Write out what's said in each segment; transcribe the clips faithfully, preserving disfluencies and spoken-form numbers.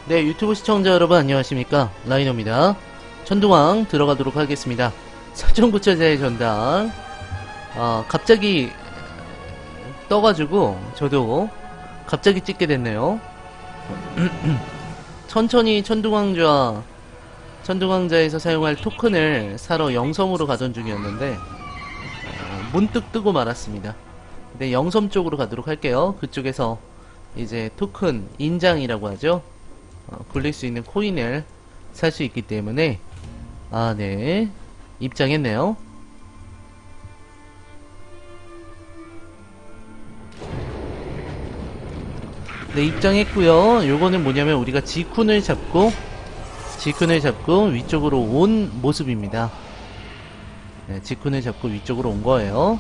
네, 유튜브 시청자 여러분 안녕하십니까? 라이너입니다. 천둥왕 들어가도록 하겠습니다. 사천구처자의 전당. 아, 갑자기 떠가지고 저도 갑자기 찍게 됐네요. 천천히 천둥왕좌 천둥왕자에서 사용할 토큰을 사러 영섬으로 가던 중이었는데 어, 문득 뜨고 말았습니다. 네, 영섬 쪽으로 가도록 할게요. 그쪽에서 이제 토큰 인장이라고 하죠. 어, 굴릴 수 있는 코인을 살 수 있기 때문에 아, 네, 입장했네요. 네, 입장했고요. 요거는 뭐냐면 우리가 지쿤을 잡고 지쿤을 잡고 위쪽으로 온 모습입니다. 네, 지쿤을 잡고 위쪽으로 온 거예요.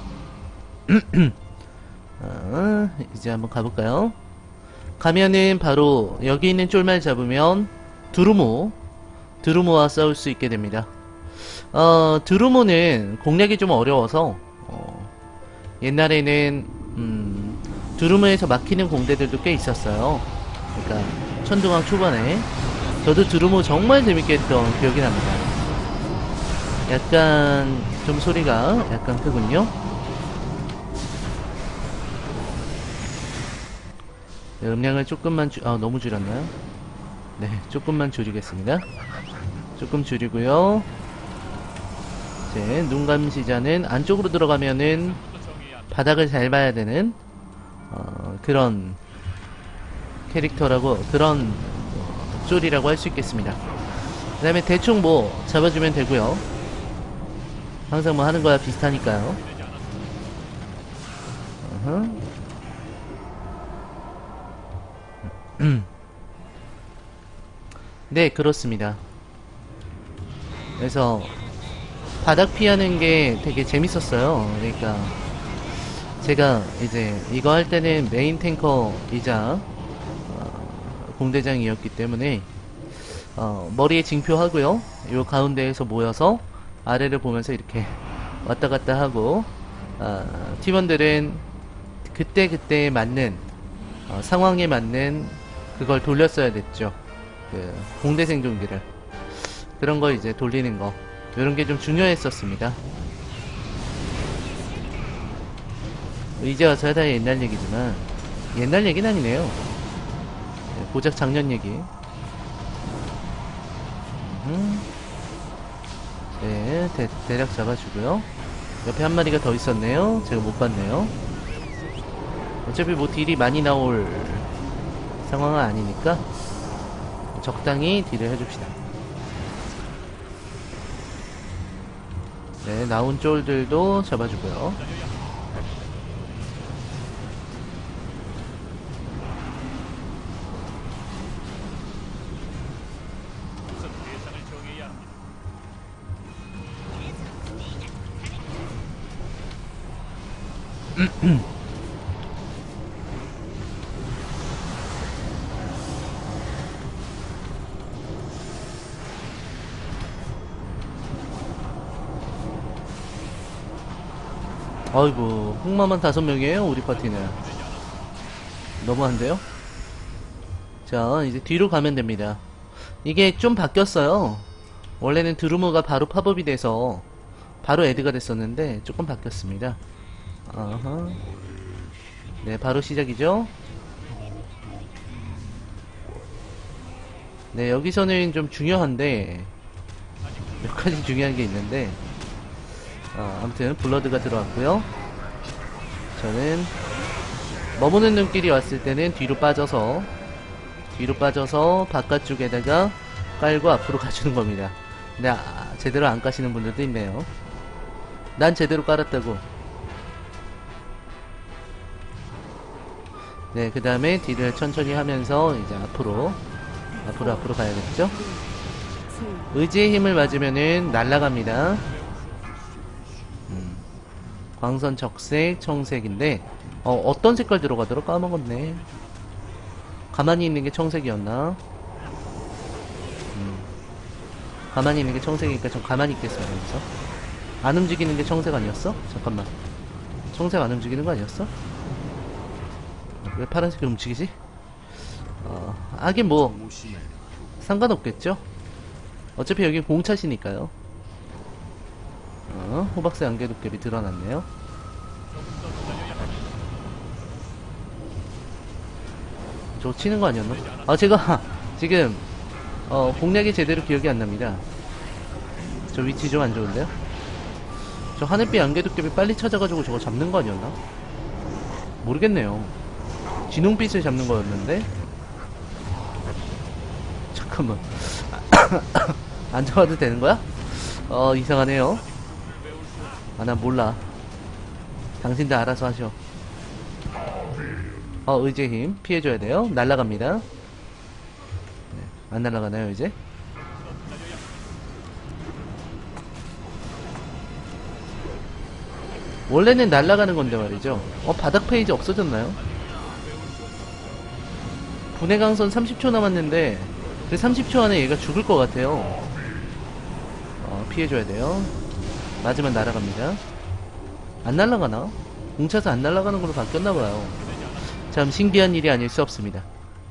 어, 이제 한번 가볼까요? 가면은 바로 여기 있는 쫄말 잡으면 두루모 두루모와 싸울 수 있게 됩니다. 어, 두루모는 공략이 좀 어려워서 어, 옛날에는 음, 두루모에서 막히는 공대들도 꽤 있었어요. 그러니까 천둥왕 초반에 저도 두루모 정말 재밌게 했던 기억이 납니다. 약간 좀 소리가 약간 크군요. 네, 음량을 조금만 줄, 아, 너무 줄였나요? 네, 조금만 줄이겠습니다. 조금 줄이고요. 이제 눈 감시자는 안쪽으로 들어가면은 바닥을 잘 봐야 되는 어, 그런 캐릭터라고, 그런 어, 쫄이라고 할 수 있겠습니다. 그 다음에 대충 뭐 잡아주면 되고요. 항상 뭐 하는 거야 비슷하니까요. 어허. 네, 그렇습니다. 그래서 바닥 피하는 게 되게 재밌었어요. 그러니까 제가 이제 이거 할 때는 메인 탱커이자 어, 공대장이었기 때문에 어, 머리에 징표하고요. 요 가운데에서 모여서 아래를 보면서 이렇게 왔다 갔다 하고 어, 팀원들은 그때그때에 맞는 어, 상황에 맞는 그걸 돌렸어야 됐죠. 그 공대 생존기를 그런 거 이제 돌리는 거, 이런 게 좀 중요했었습니다. 이제 와서야 다 옛날 얘기지만 옛날 얘기는 아니네요. 고작 작년 얘기. 음. 네, 대, 대략 잡아주고요. 옆에 한 마리가 더 있었네요. 제가 못 봤네요. 어차피 뭐 딜이 많이 나올 상황은 아니니까 적당히 딜을 해줍시다. 네, 나온 쫄들도 잡아주고요. 아이고, 흑마만 다섯 명이에요 우리 파티는. 너무한데요? 자, 이제 뒤로 가면 됩니다. 이게 좀 바뀌었어요. 원래는 드루머가 바로 팝업이 돼서 바로 애드가 됐었는데 조금 바뀌었습니다. 아하. 네, 바로 시작이죠. 네, 여기서는 좀 중요한데 몇 가지 중요한 게 있는데 아, 아무튼 블러드가 들어왔고요. 저는 머무는 눈길이 왔을 때는 뒤로 빠져서 뒤로 빠져서 바깥쪽에다가 깔고 앞으로 가주는 겁니다. 근데 아, 제대로 안 까시는 분들도 있네요. 난 제대로 깔았다고. 네, 그 다음에 딜을 천천히 하면서 이제 앞으로 앞으로 앞으로 가야겠죠? 의지의 힘을 맞으면은 날아갑니다. 음, 광선 적색, 청색인데 어, 어떤 색깔 들어가더라? 까먹었네. 가만히 있는 게 청색이었나? 음, 가만히 있는 게 청색이니까 좀 가만히 있겠어요. 여기서 안 움직이는 게 청색 아니었어? 잠깐만, 청색 안 움직이는 거 아니었어? 왜 파란색이 움직이지? 어, 하긴 뭐 상관없겠죠? 어차피 여기 공차시니까요. 어, 호박새 안개도깨비 드러났네요. 저 치는 거 아니었나? 아, 제가 지금 어, 공략이 제대로 기억이 안 납니다. 저 위치 좀 안 좋은데요? 저 하늘빛 안개도깨비 빨리 찾아가지고 저거 잡는 거 아니었나? 모르겠네요. 진홍빛을 잡는 거였는데? 잠깐만. 안 잡아도 되는 거야? 어, 이상하네요. 아, 난 몰라. 당신들 알아서 하셔. 어, 의지의 힘. 피해줘야 돼요. 날아갑니다. 네, 안 날아가나요, 이제? 원래는 날아가는 건데 말이죠. 어, 바닥 페이지 없어졌나요? 분해 강선 삼십 초 남았는데, 그 삼십 초 안에 얘가 죽을 것 같아요. 어, 피해줘야 돼요. 맞으면 날아갑니다. 안 날아가나? 공차서 안 날아가는 걸로 바뀌었나봐요. 참 신기한 일이 아닐 수 없습니다.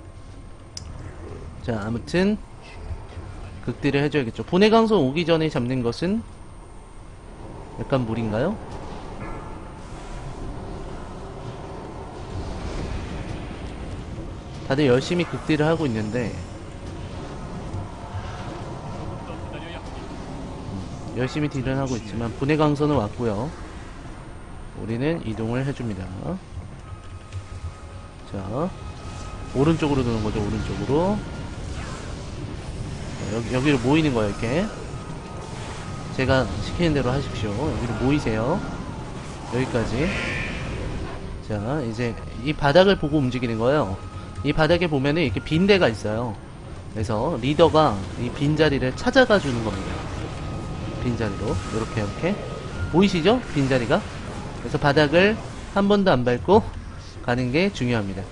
자, 아무튼 극딜을 해줘야겠죠. 분해 강선 오기 전에 잡는 것은 약간 무리인가요? 다들 열심히 극딜을 하고 있는데 음, 열심히 딜을 하고 있지만 분해 강선은 왔고요. 우리는 이동을 해줍니다. 자, 오른쪽으로 도는 거죠. 오른쪽으로. 자, 여기, 여기로 모이는 거예요. 이렇게 제가 시키는 대로 하십시오. 여기로 모이세요. 여기까지. 자, 이제 이 바닥을 보고 움직이는 거예요. 이 바닥에 보면은 이렇게 빈 데가 있어요. 그래서 리더가 이 빈자리를 찾아가 주는 겁니다. 빈자리로 이렇게 이렇게 보이시죠? 빈자리가. 그래서 바닥을 한 번도 안 밟고 가는 게 중요합니다.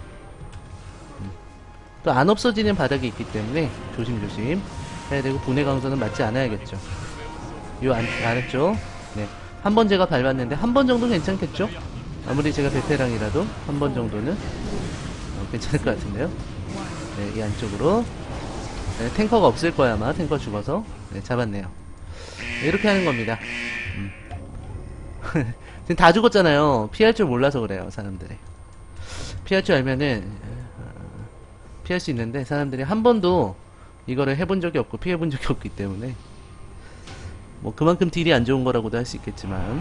또 안 없어지는 바닥이 있기 때문에 조심조심 해야 되고, 분해 강선은 맞지 않아야겠죠. 요 안, 아래쪽. 네. 한 번 제가 밟았는데 한 번 정도 괜찮겠죠? 아무리 제가 베테랑이라도 한 번 정도는 어, 괜찮을 것 같은데요. 네, 이 안쪽으로. 네, 탱커가 없을 거야 아마. 탱커 죽어서. 네, 잡았네요. 네, 이렇게 하는 겁니다. 음. 지금 다 죽었잖아요. 피할 줄 몰라서 그래요, 사람들이. 피할 줄 알면은 어, 피할 수 있는데, 사람들이 한 번도 이거를 해본 적이 없고 피해본 적이 없기 때문에 뭐 그만큼 딜이 안 좋은 거라고도 할 수 있겠지만,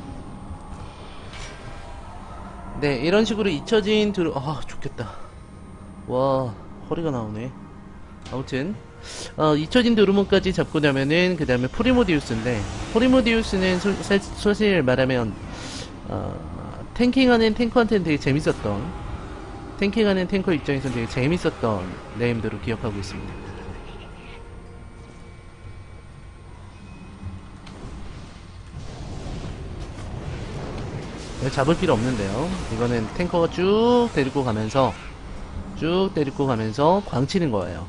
네, 이런 식으로 잊혀진 드루... 아, 좋겠다. 와, 허리가 나오네. 아무튼 어, 잊혀진 드루몬까지 잡고 나면은 그 다음에 프리모디우스인데, 프리모디우스는 소, 사, 사실 말하면 어, 탱킹하는 탱커한테는 되게 재밌었던, 탱킹하는 탱커 입장에서는 되게 재밌었던 네임들로 기억하고 있습니다. 잡을 필요 없는데요. 이거는 탱커가 쭉 데리고 가면서 쭉 데리고 가면서 광치는 거예요.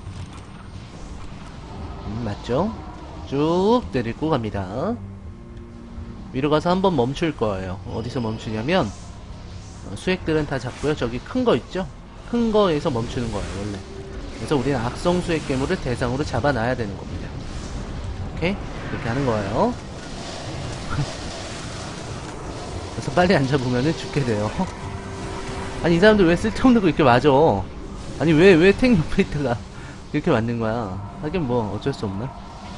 음, 맞죠? 쭉 데리고 갑니다. 위로 가서 한번 멈출 거예요. 어디서 멈추냐면 어, 수액들은 다 잡고요. 저기 큰 거 있죠? 큰 거에서 멈추는 거예요, 원래. 그래서 우리는 악성 수액 괴물을 대상으로 잡아놔야 되는 겁니다. 오케이? 이렇게 하는 거예요. 그래서 빨리 안 잡으면은 죽게 돼요. 아니, 이 사람들 왜 쓸데없는 거 이렇게 맞아? 아니, 왜, 왜 탱 옆에 있다가 이렇게 맞는 거야? 하긴 뭐, 어쩔 수 없나?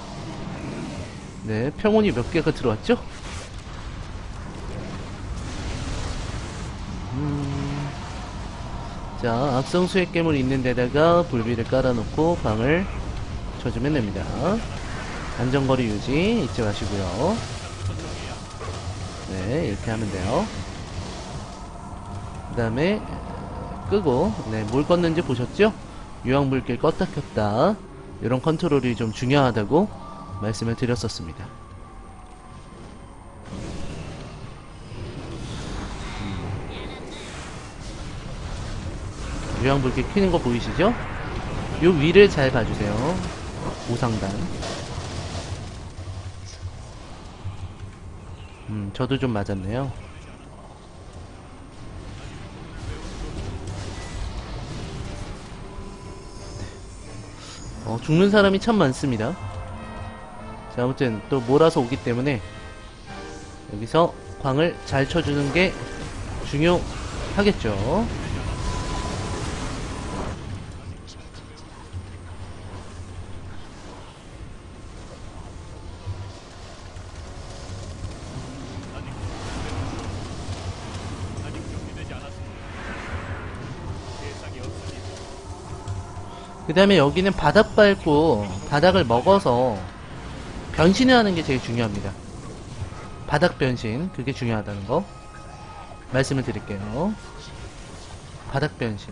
네, 평온이 몇 개가 들어왔죠? 음, 자, 악성 수액 괴물 있는 데다가 불비를 깔아놓고 방을 쳐주면 됩니다. 안전거리 유지 잊지 마시고요. 네, 이렇게 하면 돼요. 그 다음에 끄고, 네, 뭘 껐는지 보셨죠? 유황불길 껐다 켰다, 이런 컨트롤이 좀 중요하다고 말씀을 드렸었습니다. 음. 유황불길 켜는 거 보이시죠? 요 위를 잘 봐주세요. 우상단. 음, 저도 좀 맞았네요. 어, 죽는 사람이 참 많습니다. 자, 아무튼 또 몰아서 오기 때문에 여기서 광을 잘 쳐주는 게 중요하겠죠. 그 다음에 여기는 바닥 밟고 바닥을 먹어서 변신을 하는 게 제일 중요합니다. 바닥 변신, 그게 중요하다는 거 말씀을 드릴게요. 바닥 변신.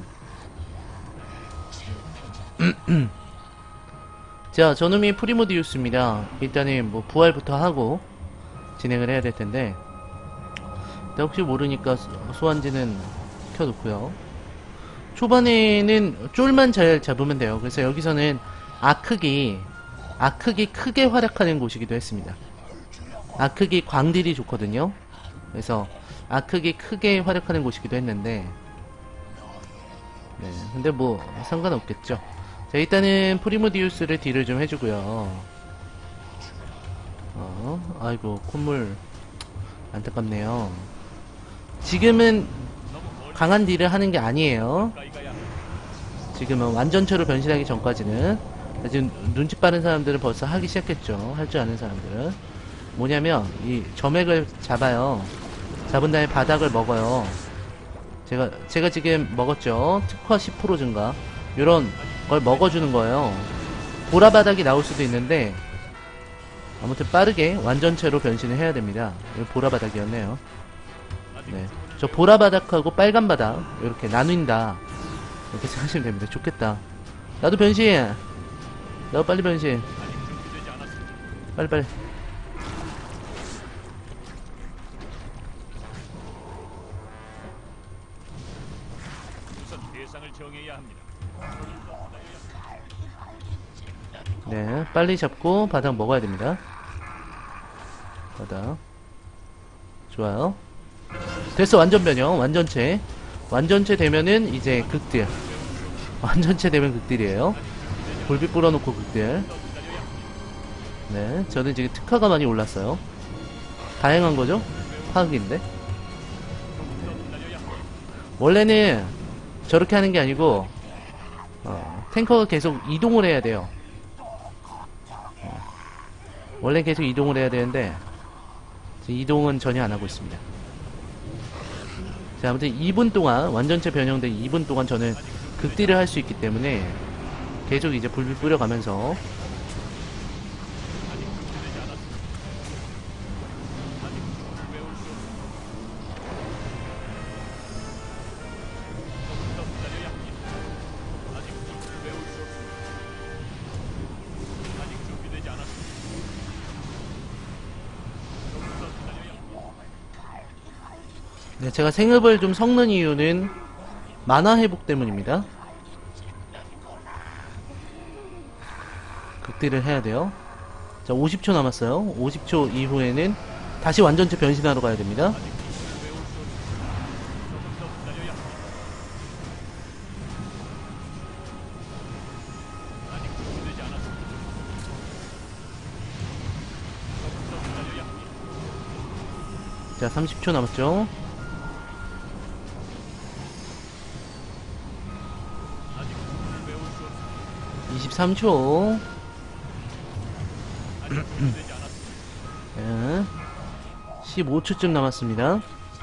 자, 저놈이 프리모디우스입니다. 일단은 뭐 부활부터 하고 진행을 해야 될 텐데, 혹시 모르니까 소환지는 켜놓고요. 초반에는 쫄만 잘 잡으면 돼요. 그래서 여기서는 아크기 아크기 크게 활약하는 곳이기도 했습니다. 아크기 광딜이 좋거든요. 그래서 아크기 크게 활약하는 곳이기도 했는데, 네, 근데 뭐 상관없겠죠. 자, 일단은 프리모디우스를 딜을 좀 해주고요. 어, 아이고 콧물 안타깝네요. 지금은 강한 딜을 하는 게 아니에요. 지금은 완전체로 변신하기 전까지는. 지금 눈치 빠른 사람들은 벌써 하기 시작했죠. 할 줄 아는 사람들은 뭐냐면 이 점액을 잡아요. 잡은 다음에 바닥을 먹어요. 제가 제가 지금 먹었죠. 특화 십 퍼센트 증가, 요런 걸 먹어주는 거예요. 보라바닥이 나올 수도 있는데 아무튼 빠르게 완전체로 변신을 해야 됩니다. 이거 보라바닥이었네요. 네, 저 보라바닥하고 빨간바닥 이렇게 나눈다, 이렇게 생각하시면 됩니다. 좋겠다. 나도 변신! 나도 빨리 변신! 빨리 빨리. 네, 빨리 잡고 바닥 먹어야 됩니다. 바닥 좋아요. 됐어. 완전 변형, 완전체. 완전체 되면은 이제 극딜. 완전체 되면 극딜이에요. 불빛 뿌려놓고 극딜. 네, 저는 지금 특화가 많이 올랐어요. 다양한 거죠? 파악인데. 원래는 저렇게 하는 게 아니고 어, 탱커가 계속 이동을 해야 돼요. 어, 원래 계속 이동을 해야 되는데 이동은 전혀 안 하고 있습니다. 자, 아무튼 이 분 동안, 완전체 변형된 이 분 동안 저는 극딜을 할 수 있기 때문에 계속 이제 불빛 뿌려가면서 네, 제가 생읍을 좀 섞는 이유는 만화 회복 때문입니다. 극딜을 해야 돼요. 자, 오십 초 남았어요. 오십 초 이후에는 다시 완전체 변신하러 가야 됩니다. 자, 삼십 초 남았죠. 이십삼 초. 네. 십오 초쯤 남았습니다.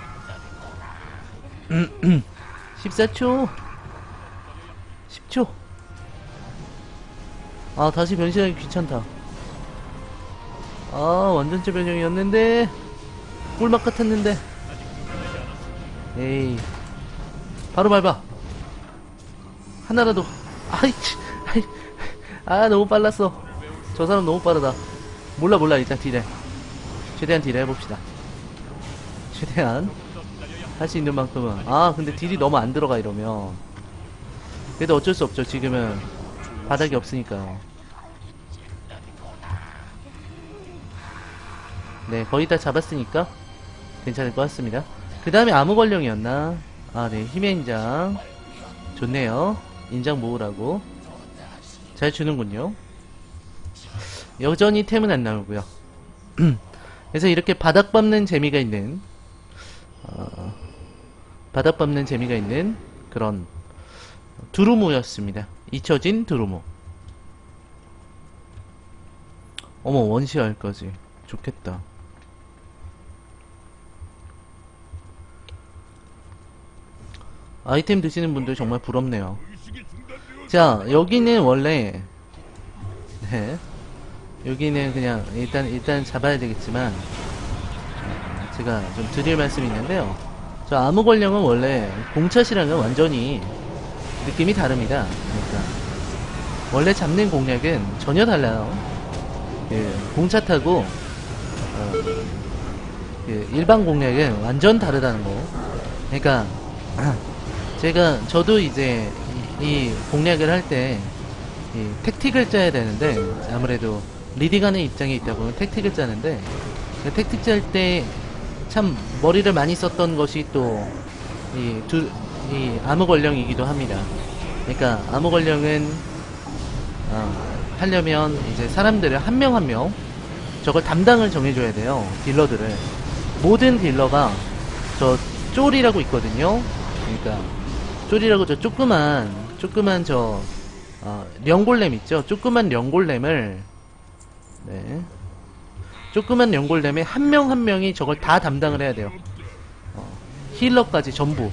십사 초. 십 초. 아, 다시 변신하기 귀찮다. 아, 완전체 변형이었는데 꿀맛 같았는데. 에이, 바로 밟아. 하나라도. 아이, 아이, 아, 너무 빨랐어. 저 사람 너무 빠르다. 몰라 몰라. 일단 딜해. 최대한 딜 해봅시다. 최대한 할 수 있는 만큼은. 아, 근데 딜이 너무 안 들어가 이러면. 그래도 어쩔 수 없죠. 지금은 바닥이 없으니까요. 네, 거의 다 잡았으니까 괜찮을 것 같습니다. 그 다음에 암흑원령이었나? 아, 네, 힘의 인장 좋네요. 인장 모으라고. 잘 주는군요. 여전히 템은 안 나오고요. 그래서 이렇게 바닥 밟는 재미가 있는 어, 바닥 밟는 재미가 있는 그런 두루무였습니다. 잊혀진 두루무. 어머, 원시알까지. 좋겠다. 아이템 드시는 분들 정말 부럽네요. 자, 여기는 원래 네, 여기는 그냥 일단 일단 잡아야 되겠지만 어, 제가 좀 드릴 말씀이 있는데요. 저 암흑원령은 원래 공차시랑은 완전히 느낌이 다릅니다. 그러니까 원래 잡는 공략은 전혀 달라요. 그 공차 타고 어, 그 일반 공략은 완전 다르다는 거. 그러니까 제가 저도 이제 이, 이 공략을 할 때 이 택틱을 짜야 되는데 아무래도 리딩하는 입장에 있다 보면 택틱을 짜는데 그 택틱 짤 때 참 머리를 많이 썼던 것이 또 이 두 이 암흑원령이기도 합니다. 그러니까 암흑원령은 어, 하려면 이제 사람들을 한 명 한 명 저걸 담당을 정해줘야 돼요. 딜러들을. 모든 딜러가 저 쫄이라고 있거든요. 그러니까 쫄이라고 저 조그만 조그만 저 어, 령골렘 있죠. 조그만 령골렘을 네. 조그만 령골렘에 한 명 한 명이 저걸 다 담당을 해야 돼요. 어, 힐러까지 전부.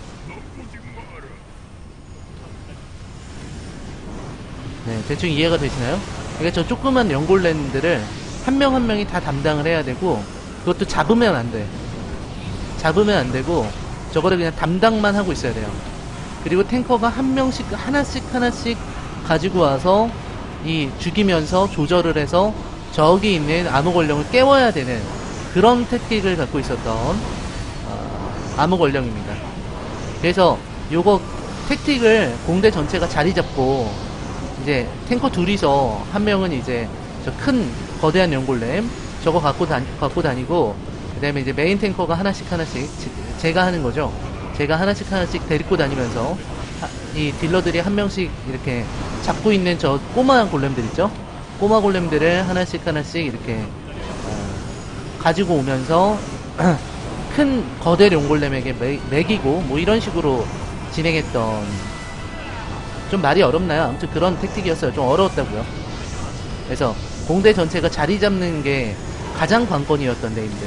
네, 대충 이해가 되시나요? 그러니까 저 조그만 령골렘들을 한 명 한 명이 다 담당을 해야 되고 그것도 잡으면 안 돼. 잡으면 안 되고 저거를 그냥 담당만 하고 있어야 돼요. 그리고 탱커가 한 명씩 하나씩 하나씩 가지고 와서 이 죽이면서 조절을 해서 저기 있는 암흑원령을 깨워야 되는 그런 택틱을 갖고 있었던 어, 암흑원령입니다. 그래서 요거 택틱을 공대 전체가 자리 잡고 이제 탱커 둘이서 한 명은 이제 저 큰 거대한 연골렘 저거 갖고 다 갖고 다니고 그 다음에 이제 메인 탱커가 하나씩 하나씩 지, 제가 하는 거죠. 제가 하나씩 하나씩 데리고 다니면서 하, 이 딜러들이 한 명씩 이렇게 잡고 있는 저 꼬마한 골렘들 있죠? 꼬마 골렘들을 하나씩 하나씩 이렇게 어, 가지고 오면서 큰 거대 용골렘에게 매, 매기고 뭐 이런 식으로 진행했던 좀 말이 어렵나요? 아무튼 그런 택틱이었어요. 좀 어려웠다고요. 그래서 공대 전체가 자리 잡는 게 가장 관건이었던 네임들.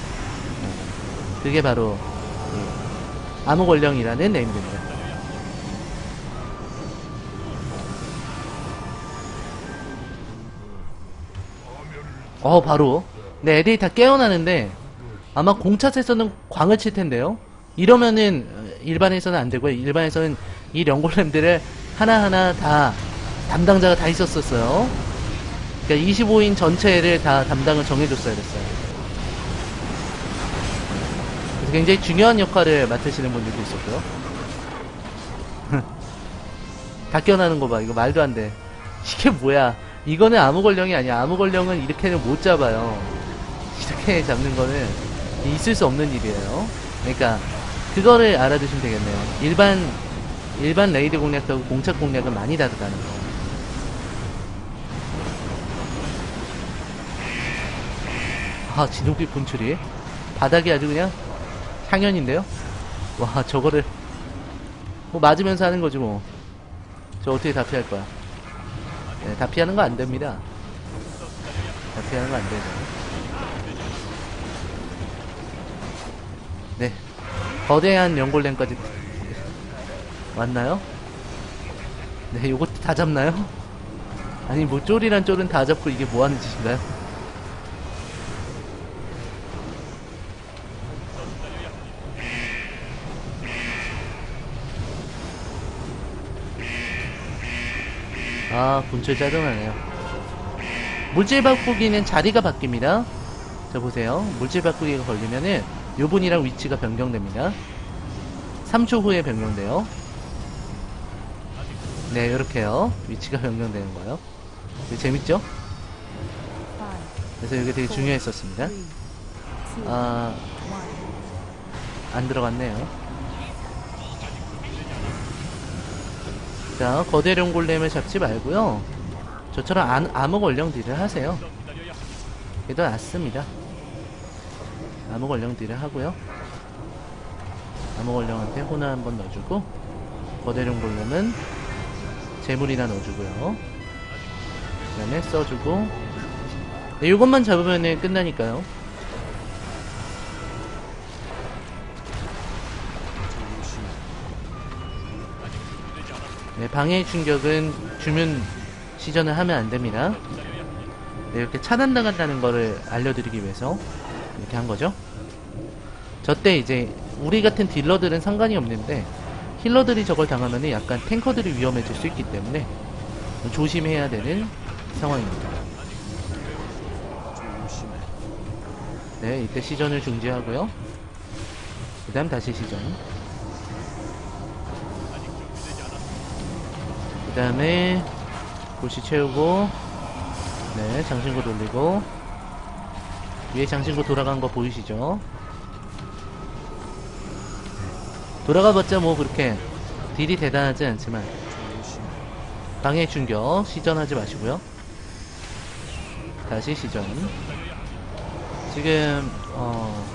그게 바로 암흑원령이라는 네임들입니다. 어 바로 네, 애들이 다 깨어나는데 아마 공차에서는 광을 칠 텐데요. 이러면은 일반에서는 안 되고요. 일반에서는 이 령골렘들을 하나하나 다 담당자가 다 있었었어요. 그러니까 이십오 인 전체를 다 담당을 정해줬어야 됐어요. 그래서 굉장히 중요한 역할을 맡으시는 분들도 있었고요. 다 깨어나는 거 봐. 이거 말도 안 돼. 이게 뭐야. 이거는 암흑원령이 아니야. 암흑원령은 이렇게는 못 잡아요. 이렇게 잡는 거는 있을 수 없는 일이에요. 그러니까 그거를 알아두시면 되겠네요. 일반 일반 레이드 공략하고 공착 공략은 많이 다르다는 거. 아, 진흙빛 분출이 바닥이 아주 그냥 향연인데요. 와, 저거를 뭐 맞으면서 하는 거지 뭐. 저 어떻게 다 피할 거야? 네, 다 피하는 거 안 됩니다. 다 피하는 거 안 되죠. 네, 거대한 연골렘까지 왔나요? 네, 요것도 다 잡나요? 아니 뭐 쫄이란 쫄은 다 잡고 이게 뭐하는 짓인가요? 아, 분출 짜증나네요. 물질 바꾸기는 자리가 바뀝니다. 자, 보세요. 물질 바꾸기가 걸리면은 요분이랑 위치가 변경됩니다. 삼 초 후에 변경돼요. 네, 요렇게요. 위치가 변경되는 거예요. 재밌죠? 그래서 이게 되게 중요했었습니다. 아, 안 들어갔네요. 자, 거대 령골렘을 잡지 말고요. 저처럼 안, 암흑 원령 딜을 하세요. 그게 더 낫습니다. 암흑 원령 딜을 하고요. 암흑 원령한테 호나 한번 넣어주고, 거대룡 골렘은 재물이나 넣어주고요. 그 다음에 써주고, 네, 요것만 잡으면 끝나니까요. 네, 방해 충격은 주문 시전을 하면 안 됩니다. 네, 이렇게 차단당한다는 거를 알려드리기 위해서 이렇게 한 거죠. 저때 이제 우리 같은 딜러들은 상관이 없는데 힐러들이 저걸 당하면 약간 탱커들이 위험해질 수 있기 때문에 조심해야 되는 상황입니다. 네, 이때 시전을 중지하고요. 그 다음 다시 시전. 그 다음에 골시 채우고, 네, 장신구 돌리고, 위에 장신구 돌아간 거 보이시죠? 돌아가봤자 뭐 그렇게 딜이 대단하지 않지만 방해 충격 시전하지 마시고요. 다시 시전. 지금 어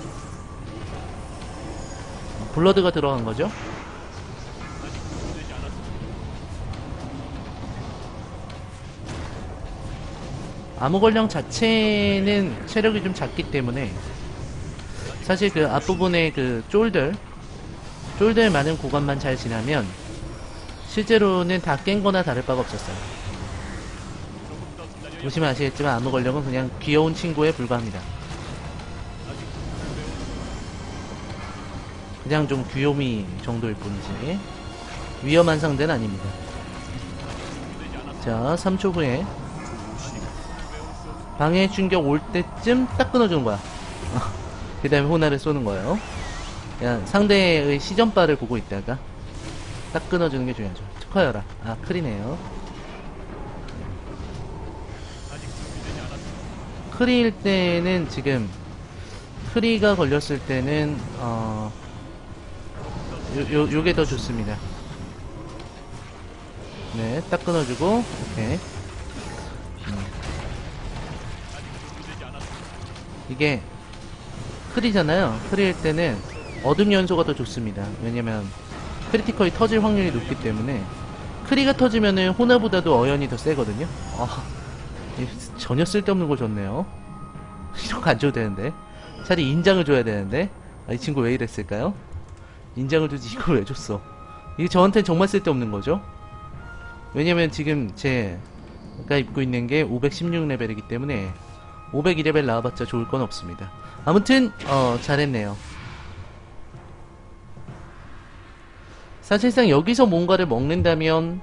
블러드가 들어간 거죠. 암흑원령 자체는 체력이 좀 작기 때문에 사실 그 앞부분에 그 쫄들 쫄들 많은 구간만 잘 지나면 실제로는 다 깬거나 다를 바가 없었어요. 보시면 아시겠지만 암흑원령은 그냥 귀여운 친구에 불과합니다. 그냥 좀 귀요미 정도일 뿐이지 위험한 상대는 아닙니다. 자, 삼 초 후에 방해 충격 올 때쯤 딱 끊어주는 거야. 그 다음에 호나를 쏘는 거예요. 그냥 상대의 시전바를 보고 있다가 딱 끊어주는 게 중요하죠. 특화여라. 아, 크리네요. 크리일 때는 지금 크리가 걸렸을 때는 어 요, 요, 요게 더 좋습니다. 네, 딱 끊어주고, 오케이. 음. 이게, 크리잖아요. 크리일 때는 어둠 연소가 더 좋습니다. 왜냐면, 크리티컬이 터질 확률이 높기 때문에, 크리가 터지면은 호나보다도 어연이 더 세거든요. 아, 전혀 쓸데없는 거 줬네요. 이런 거 안 줘도 되는데. 차라리 인장을 줘야 되는데. 아, 이 친구 왜 이랬을까요? 인장을 주지 이걸 왜 줬어? 이게 저한테는 정말 쓸데없는 거죠? 왜냐면 지금 제가 입고 있는 게 오백십육 레벨이기 때문에 오백이 레벨 나와봤자 좋을 건 없습니다. 아무튼 어 잘했네요. 사실상 여기서 뭔가를 먹는다면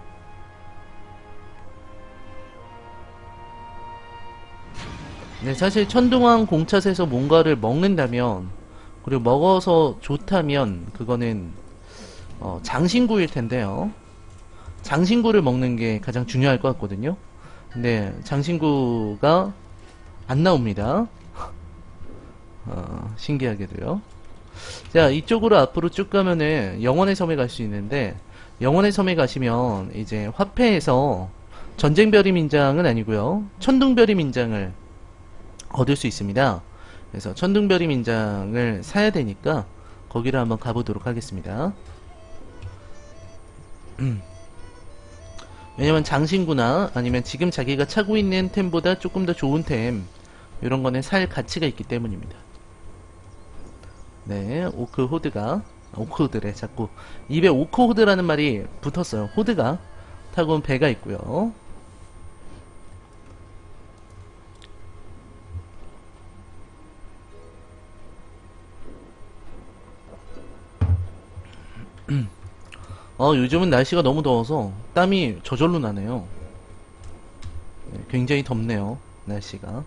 네, 사실 천둥왕 공차에서 뭔가를 먹는다면 그리고 먹어서 좋다면 그거는 어, 장신구일 텐데요. 장신구를 먹는 게 가장 중요할 것 같거든요. 근데 장신구가 안 나옵니다. 어, 신기하게도요. 자, 이쪽으로 앞으로 쭉 가면은 영원의 섬에 갈 수 있는데 영원의 섬에 가시면 이제 화폐에서 전쟁별이 민장은 아니고요. 천둥별이 민장을 얻을 수 있습니다. 그래서 천둥별이 민장을 사야 되니까 거기를 한번 가보도록 하겠습니다. 왜냐면 장신구나 아니면 지금 자기가 차고 있는 템보다 조금 더 좋은 템 이런 거는 살 가치가 있기 때문입니다. 네, 오크 호드가 오크 호드래 자꾸 입에 오크 호드라는 말이 붙었어요. 호드가 타고 온 배가 있고요. 어, 요즘은 날씨가 너무 더워서 땀이 저절로 나네요. 네, 굉장히 덥네요, 날씨가.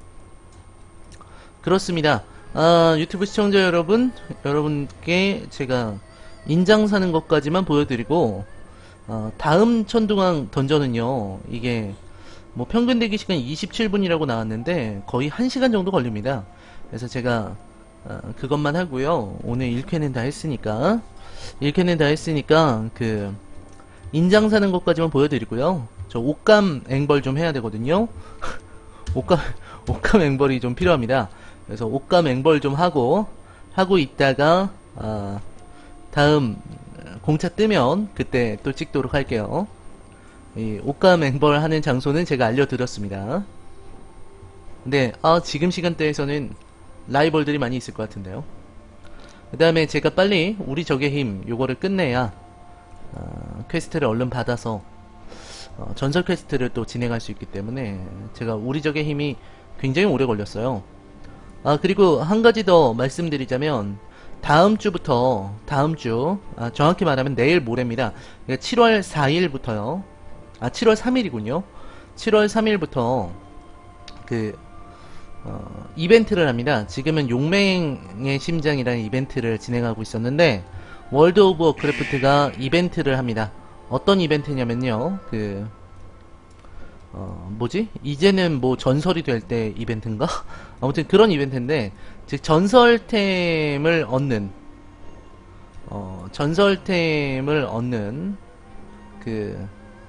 그렇습니다. 아, 유튜브 시청자 여러분, 여러분께 제가 인장 사는 것까지만 보여드리고, 어, 다음 천둥왕 던전은요, 이게 뭐 평균 대기 시간 이십칠 분이라고 나왔는데 거의 한 시간 정도 걸립니다. 그래서 제가 어, 그것만 하고요. 오늘 일 회는 다 했으니까 일 회는 다 했으니까 그 인장 사는 것까지만 보여드리고요. 저 옷감 앵벌 좀 해야 되거든요. 옷감, 옷감 앵벌이 좀 필요합니다. 그래서 옷감 앵벌 좀 하고, 하고 있다가, 아, 다음, 공차 뜨면, 그때 또 찍도록 할게요. 이 옷감 앵벌 하는 장소는 제가 알려드렸습니다. 근데, 아, 지금 시간대에서는 라이벌들이 많이 있을 것 같은데요. 그 다음에 제가 빨리, 우리 적의 힘, 요거를 끝내야, 아, 퀘스트를 얼른 받아서, 어, 전설 퀘스트를 또 진행할 수 있기 때문에 제가 우리 적의 힘이 굉장히 오래 걸렸어요. 아, 그리고 한 가지 더 말씀드리자면 다음 주부터 다음 주 아, 정확히 말하면 내일 모레입니다. 그러니까 칠월 사일부터요. 아, 칠월 삼일이군요. 칠월 삼일부터 그 어, 이벤트를 합니다. 지금은 용맹의 심장이라는 이벤트를 진행하고 있었는데 월드 오브 워크래프트가 이벤트를 합니다. 어떤 이벤트냐면요, 그, 어, 뭐지? 이제는 뭐 전설이 될 때 이벤트인가? 아무튼 그런 이벤트인데, 즉, 전설템을 얻는, 어, 전설템을 얻는, 그,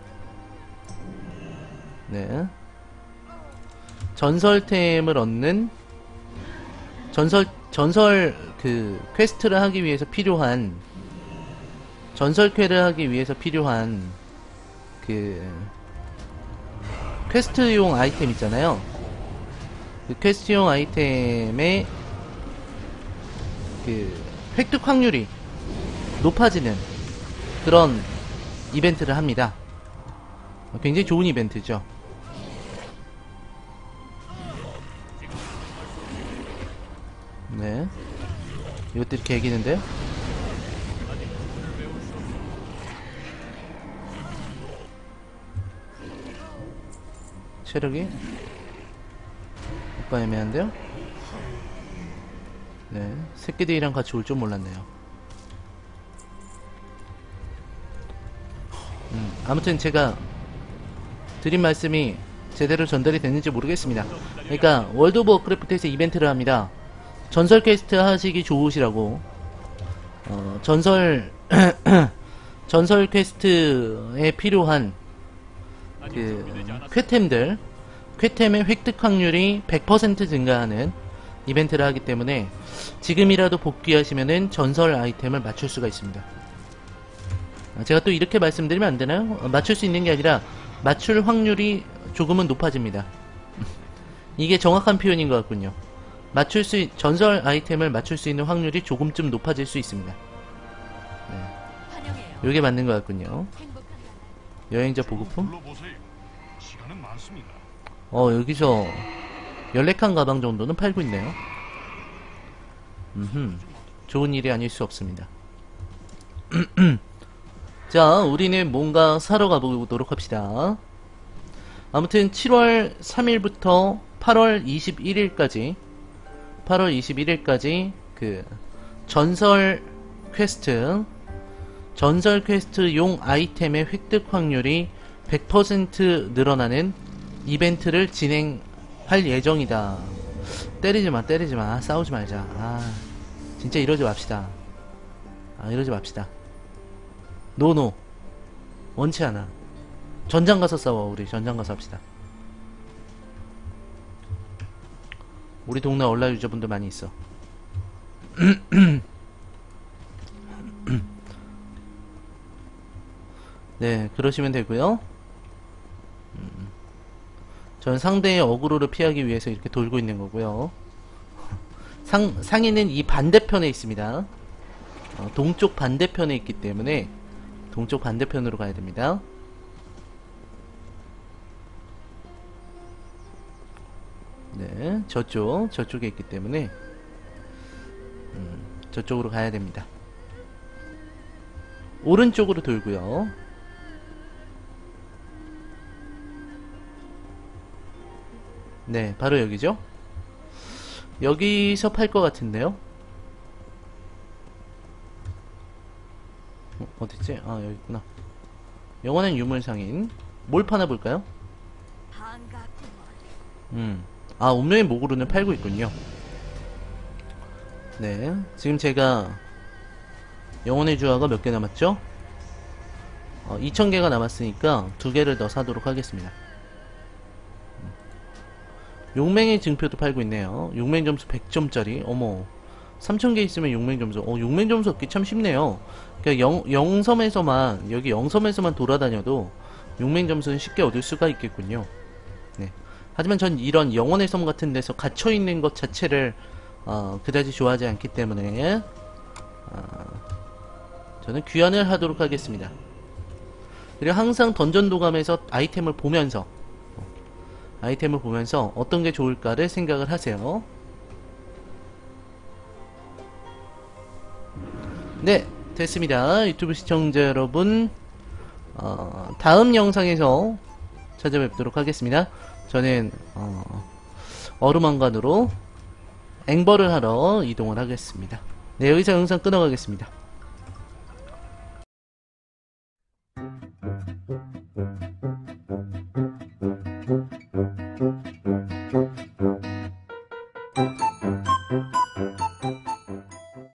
네. 전설템을 얻는, 전설, 전설, 그, 퀘스트를 하기 위해서 필요한, 전설캐를 하기 위해서 필요한 그 퀘스트용 아이템 있잖아요. 그 퀘스트용 아이템의 그 획득 확률이 높아지는 그런 이벤트를 합니다. 굉장히 좋은 이벤트죠. 네, 이것들이 개기는데요. 체력이 오빠 애매한데요? 네, 새끼들이랑 같이 올 줄 몰랐네요. 음, 아무튼 제가 드린 말씀이 제대로 전달이 됐는지 모르겠습니다. 그러니까 월드 오브 워크래프트에서 이벤트를 합니다. 전설 퀘스트 하시기 좋으시라고, 어, 전설 전설 퀘스트에 필요한 그 쾌템들, 쾌템의 획득 확률이 백 퍼센트 증가하는 이벤트를 하기 때문에 지금이라도 복귀하시면은 전설 아이템을 맞출 수가 있습니다. 제가 또 이렇게 말씀드리면 안 되나요? 맞출 수 있는 게 아니라 맞출 확률이 조금은 높아집니다. 이게 정확한 표현인 것 같군요. 맞출 수 있, 전설 아이템을 맞출 수 있는 확률이 조금쯤 높아질 수 있습니다. 네. 이게 맞는 것 같군요. 여행자 보급품? 어, 여기서 열네 칸 가방 정도는 팔고 있네요. 음흠, 좋은 일이 아닐 수 없습니다. 자, 우리는 뭔가 사러 가보도록 합시다. 아무튼 칠월 삼일부터 팔월 이십일일까지 팔월 이십일일까지 그 전설 퀘스트 전설 퀘스트용 아이템의 획득 확률이 백 퍼센트 늘어나는 이벤트를 진행할 예정이다. 때리지마 때리지마. 아, 싸우지 말자. 아, 진짜 이러지 맙시다. 아, 이러지 맙시다. 노노. 원치 않아. 전장 가서 싸워. 우리 전장 가서 합시다. 우리 동네 얼라 유저분들 많이 있어. 네, 그러시면 되고요. 음, 전 상대의 어그로를 피하기 위해서 이렇게 돌고 있는 거고요. 상, 상인은 이 반대편에 있습니다. 어, 동쪽 반대편에 있기 때문에 동쪽 반대편으로 가야 됩니다. 네, 저쪽, 저쪽에 있기 때문에 음, 저쪽으로 가야 됩니다. 오른쪽으로 돌고요. 네, 바로 여기죠. 여기서 팔 것 같은데요. 어, 어딨지? 아, 여기 있구나. 영원한 유물상인. 뭘 파나 볼까요? 음, 아, 운명의 목으로는 팔고 있군요. 네, 지금 제가 영혼의 주화가 몇 개 남았죠? 어, 이천 개가 남았으니까 두 개를 더 사도록 하겠습니다. 용맹의 증표도 팔고 있네요. 용맹 점수 백 점짜리. 어머, 삼천 개 있으면 용맹 점수. 어, 용맹 점수 얻기 참 쉽네요. 그러니까 영, 영섬에서만, 여기 영섬에서만 돌아다녀도 용맹 점수는 쉽게 얻을 수가 있겠군요. 네. 하지만 전 이런 영혼의 섬 같은 데서 갇혀있는 것 자체를 어, 그다지 좋아하지 않기 때문에 어, 저는 귀환을 하도록 하겠습니다. 그리고 항상 던전 도감에서 아이템을 보면서 아이템을 보면서 어떤 게 좋을까를 생각을 하세요. 네, 됐습니다. 유튜브 시청자 여러분, 어, 다음 영상에서 찾아뵙도록 하겠습니다. 저는 어, 얼음왕관으로 앵벌을 하러 이동을 하겠습니다. 네, 여기서 영상 끊어가겠습니다.